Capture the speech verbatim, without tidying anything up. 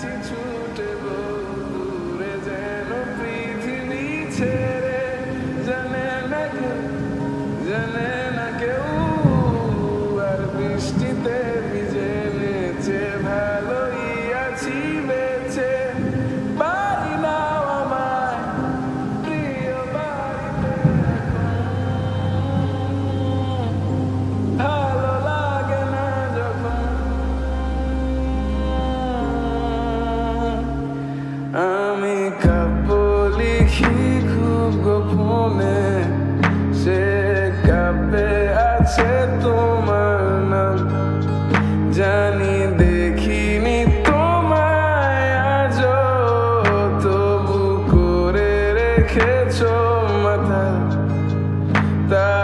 আছি ছুটে দূরে যেন পৃথিবী ছেড়ে জানে না কেউ জানে না কেউ আর বৃষ্টিতে ভিজে নেচে ভালোই আছি বেঁচে বাড়ি নাও আমায় প্রিয় বাড়িতে ভালো লাগে না যখন আমি কাব্য লিখি খুব গোপনে সে কাব্যে আছে তোমার নাম জানি দেখিনি তোমায় আজও তবু করে রেখেছো মাথা তা